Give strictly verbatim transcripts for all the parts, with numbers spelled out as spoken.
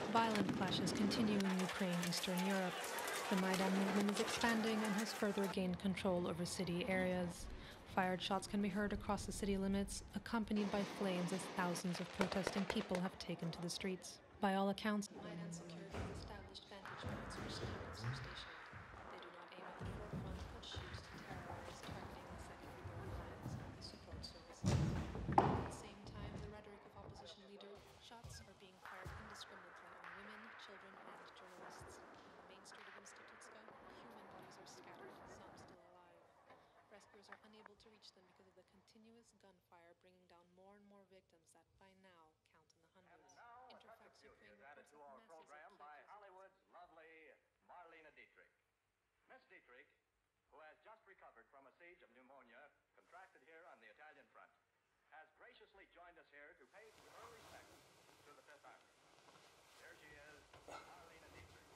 Violent clashes continue in Ukraine, Eastern Europe. The Maidan movement is expanding and has further gained control over city areas. Fired shots can be heard across the city limits, accompanied by flames as thousands of protesting people have taken to the streets. By all accounts, Maidan security has established vantage points where snipers are stationed. They do not aim at the forefront, but shoot to terrorize, targeting the second-row lines and the support services. At the same time, the rhetoric of opposition leaders, shots are being fired indiscriminately on women, children, and journalists. On the main street of Institutska, human bodies are scattered, some still alive. Rescuers are unable to reach them because of the continuous gunfire, bringing down more and more victims that by now count in the hundreds. And now, Interfax Ukraine added reports to that our masses of program by Kiev's Hollywood's lovely Marlene Dietrich. Miss Dietrich, who has just recovered from a siege of pneumonia contracted here on the Italian front, has graciously joined us here to pay her respects to the Fifth Army. There she is, Marlene Dietrich.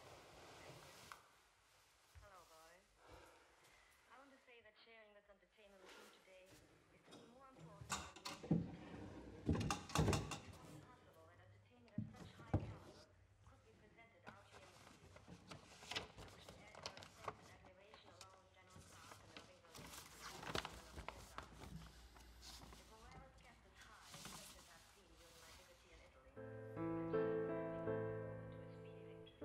Hello, boys. I want to say that sharing this entertainment with you today is to me more important than the entertainment. It's possible that entertainment of such high caliber could be presented out here in the field. Add to our sense and admiration along with General Clark and Irving Berlin, the Fifth Army. If morale is kept as high as such as I've seen during my visit here in Italy, I'm certain that we can look forward to a speedy victory.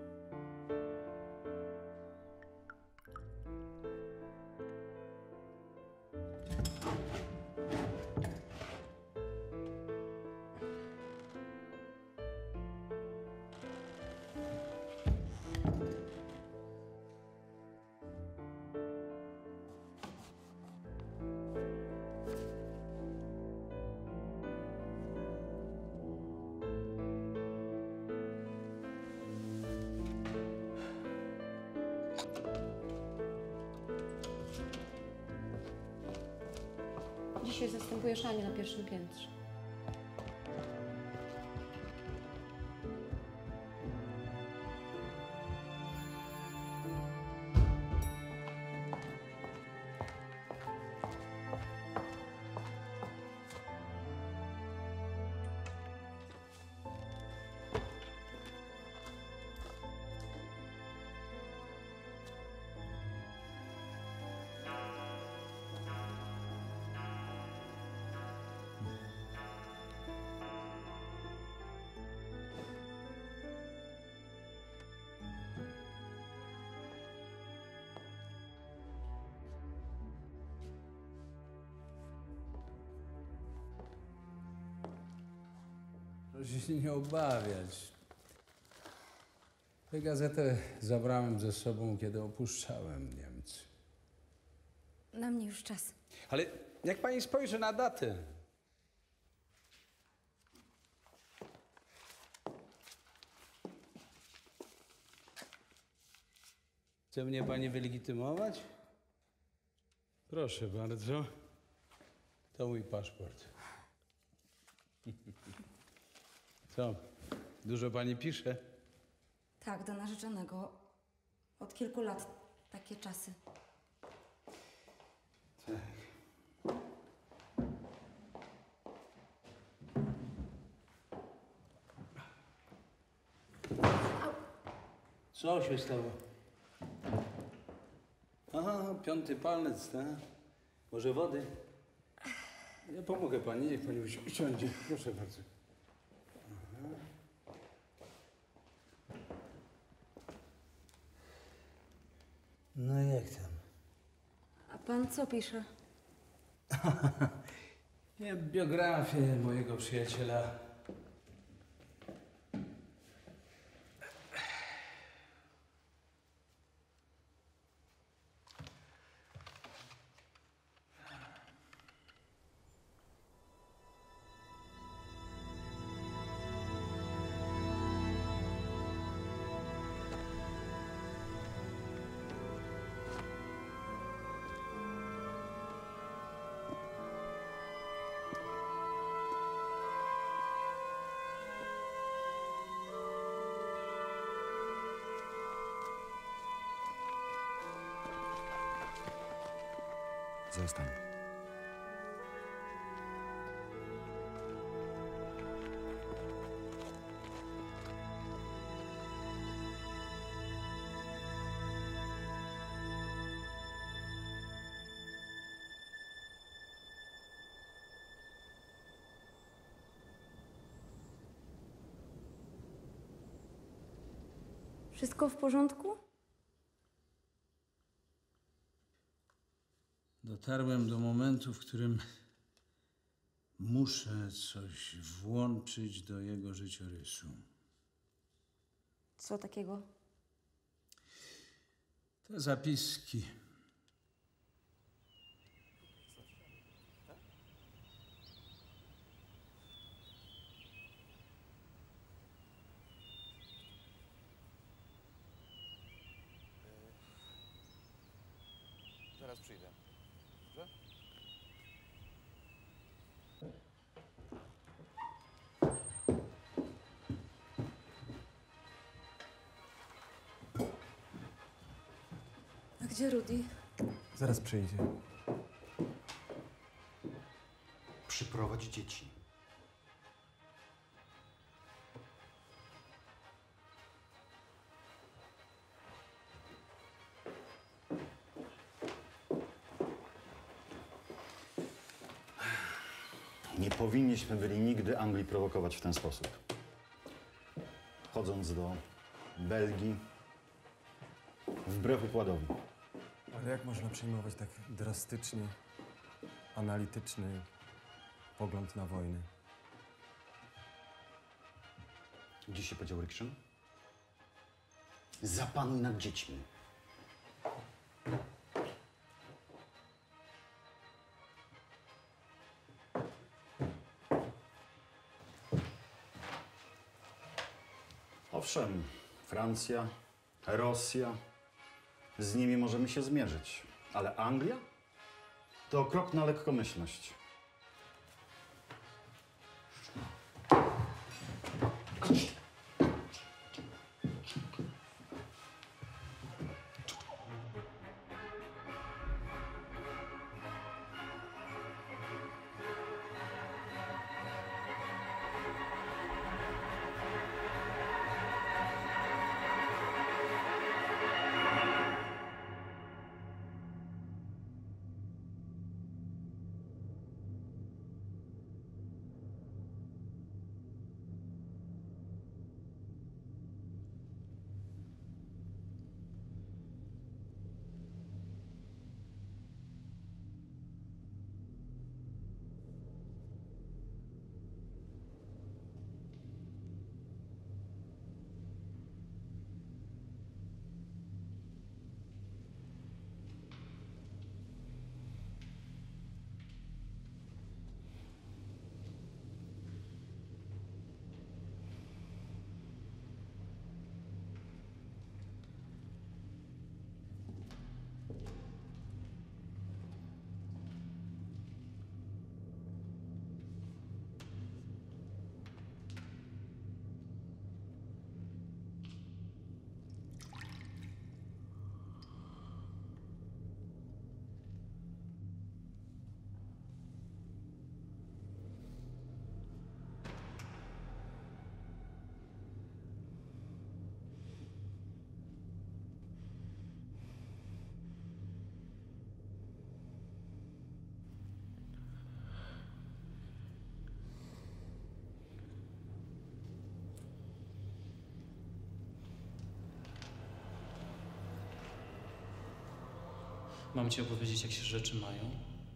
Dzisiaj zastępujesz Anię na pierwszym piętrze. Proszę się nie obawiać. Tę gazetę zabrałem ze sobą, kiedy opuszczałem Niemcy. Na mnie już czas. Ale jak pani spojrzy na datę. Chce mnie pani wylegitymować? Proszę bardzo. To mój paszport. Co? Dużo pani pisze? Tak, do narzeczonego. Od kilku lat takie czasy. Tak. Co się stało? Aha, piąty palec, tak? Może wody? Ja pomogę pani, niech pani usi- usiądzie. Proszę bardzo. Aha. No jak tam? A pan co pisze? Nie, biografię mojego przyjaciela. Zostań. Wszystko w porządku? Dotarłem do momentu, w którym muszę coś włączyć do jego życiorysu. Co takiego? Te zapiski. Zaraz przyjdę. Dobrze? A gdzie Rudy? Zaraz przyjdzie. Przyprowadź dzieci. Nie powinniśmy byli nigdy Anglii prowokować w ten sposób. Chodząc do Belgii wbrew układowi. Ale jak można przyjmować tak drastyczny, analityczny pogląd na wojnę? Gdzie się podział Rikszyn? Zapanuj nad dziećmi. Owszem, Francja, Rosja, z nimi możemy się zmierzyć. Ale Anglia? To okropna lekkomyślność. Mam ci opowiedzieć, jak się rzeczy mają?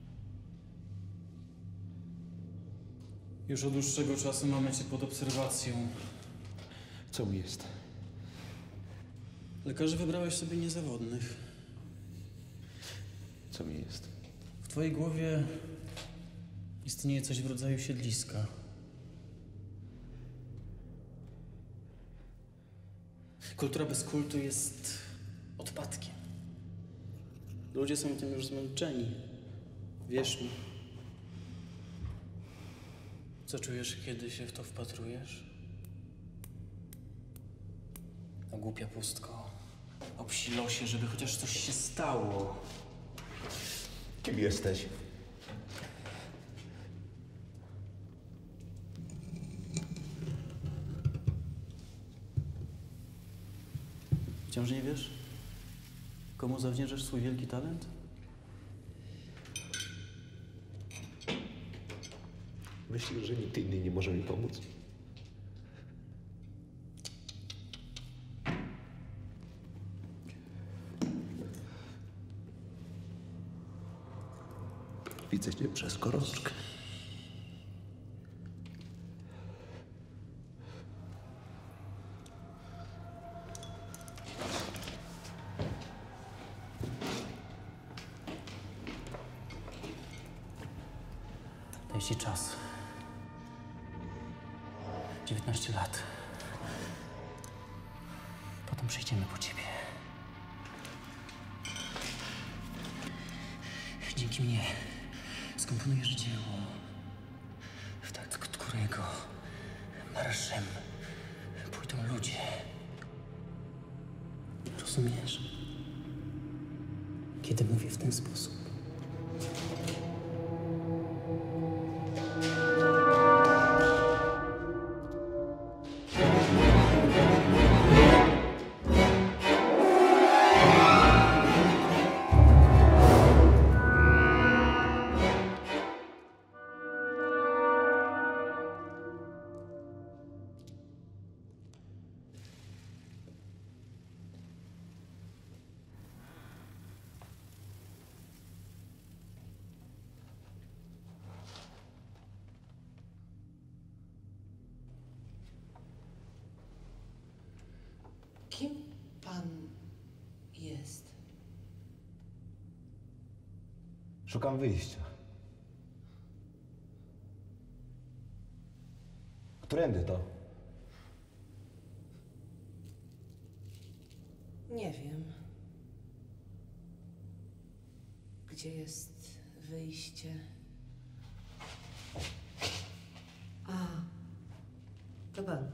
Już od dłuższego czasu mamy cię pod obserwacją. Co mi jest? Lekarzy wybrałeś sobie niezawodnych. Co mi jest? W twojej głowie istnieje coś w rodzaju siedliska. Kultura bez kultu jest odpadkiem. Ludzie są tym już zmęczeni. Wierz mi. Co czujesz, kiedy się w to wpatrujesz? No głupia pustko. O psi losie, żeby chociaż coś się stało. Kim jesteś? Wciąż nie wiesz? Komu zawdzięczasz swój wielki talent? Myślisz, że nikt inny nie może mi pomóc? Widzę cię przez gorączkę. Daj ci czas. dziewiętnaście lat. Potem przyjdziemy po ciebie. Dzięki mnie skomponujesz dzieło, w takt którego marszem pójdą ludzie. Rozumiesz? Kiedy mówię w ten sposób. Kim pan jest? Szukam wyjścia. Którędy to? Nie wiem. Gdzie jest wyjście? A, to pan.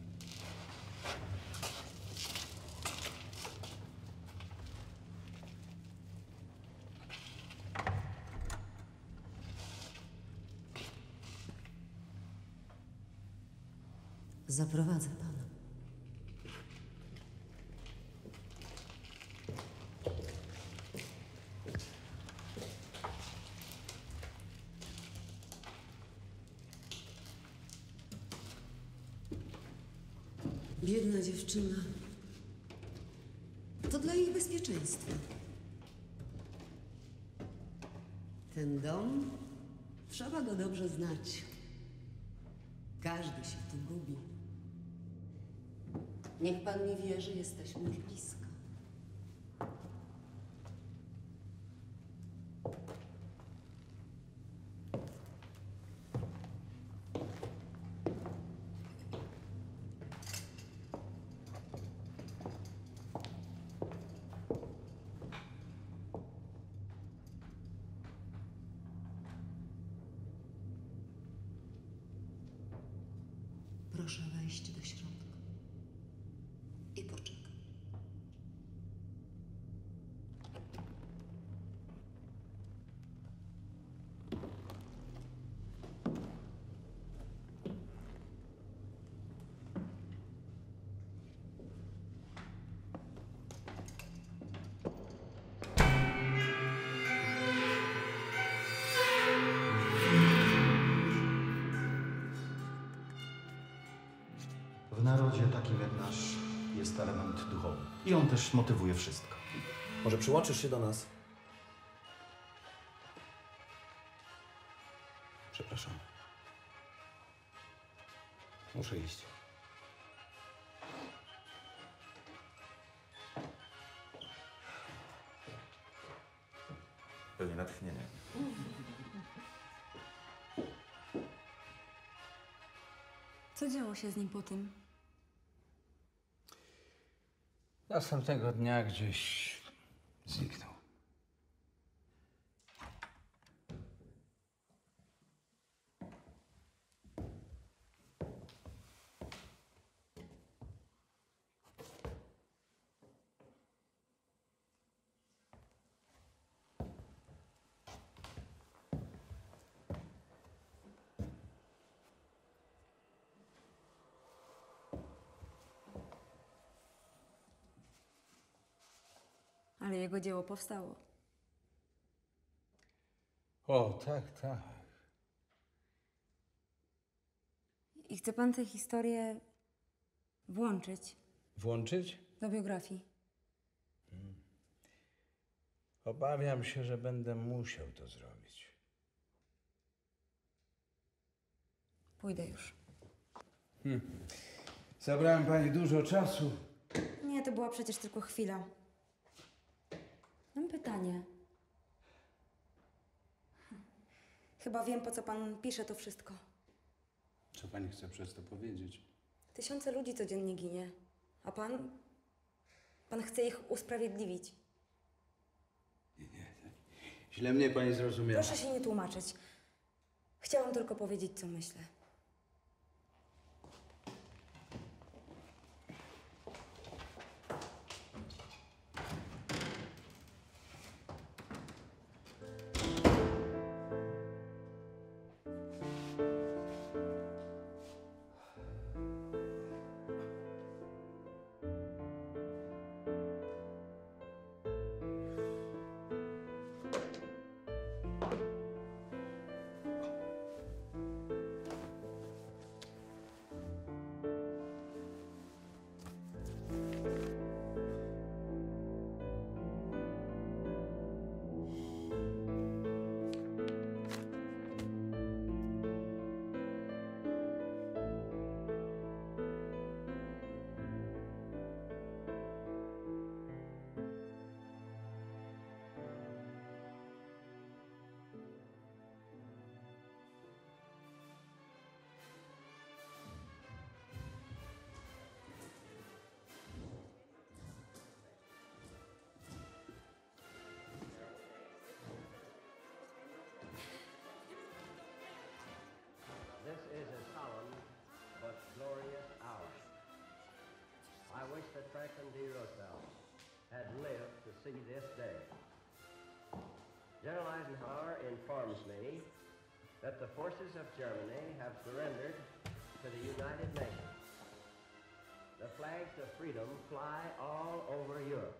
Zaprowadzę pana. Biedna dziewczyna. To dla jej bezpieczeństwa. Ten dom, trzeba go dobrze znać. Każdy się tu gubi. Niech pan mi wierzy, jesteśmy już blisko. Proszę wejść do środka i poczekać. W narodzie takim jak nasz jest element duchowy. I on też motywuje wszystko. Może przyłączysz się do nas? Przepraszam. Muszę iść. Pewnie natchnienie. Co działo się z nim po tym? Następnego dnia gdzieś zniknął. Ale jego dzieło powstało. O, tak, tak. I chce pan tę historię włączyć Włączyć? do biografii. Obawiam się, że będę musiał to zrobić. Pójdę już. Zabrałem pani dużo czasu. Nie, to była przecież tylko chwila. Mam pytanie. Chyba wiem, po co pan pisze to wszystko. Co pani chce przez to powiedzieć? Tysiące ludzi codziennie ginie. A pan? Pan chce ich usprawiedliwić. Źle mnie pani zrozumiała. Proszę się nie tłumaczyć. Chciałam tylko powiedzieć, co myślę. This is a solemn but glorious hour. I wish that Franklin D. Roosevelt had lived to see this day. General Eisenhower informs me that the forces of Germany have surrendered to the United Nations. The flags of freedom fly all over Europe.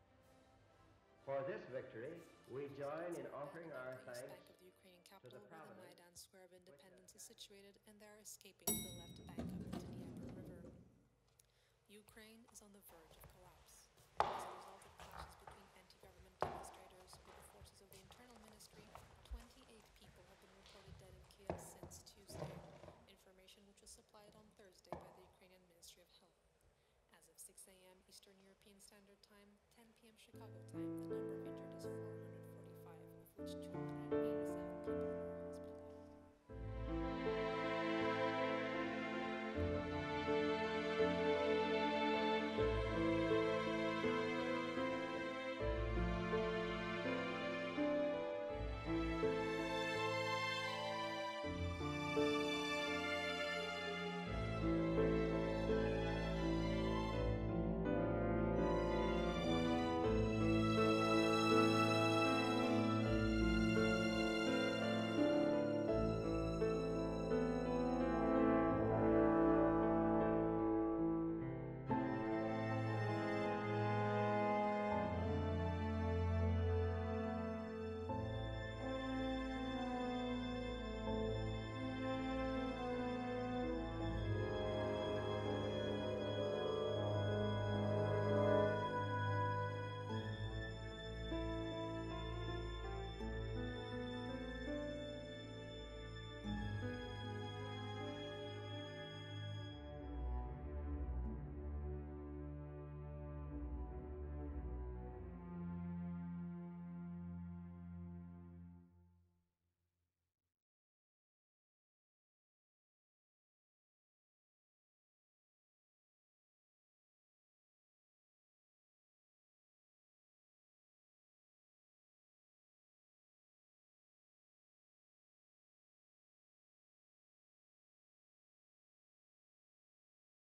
For this victory, we join in offering our thanks Bank of the Ukrainian to the capital, where the providence Maidan Square of Independence is situated, and they are escaping to the left bank of the Dnieper River. Ukraine is on the verge of collapse. As a result of clashes between anti-government demonstrators with the forces of the Internal Ministry, twenty-eight people have been reported dead in Kiev since Tuesday, information which was supplied on Thursday by the Ukrainian Ministry of Health. As of six a m Eastern European Standard Time, ten p m Chicago time, the